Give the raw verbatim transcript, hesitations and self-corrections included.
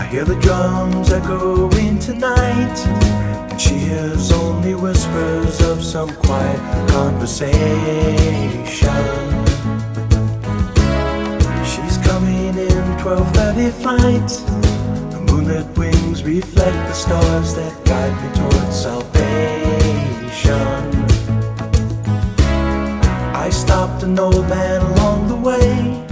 hear the drums echoing tonight, and she hears only whispers of some quiet conversation. She's coming in twelve thirty flight. The moonlit wings reflect the stars that guide me towards salvation. I stopped an old man along the way.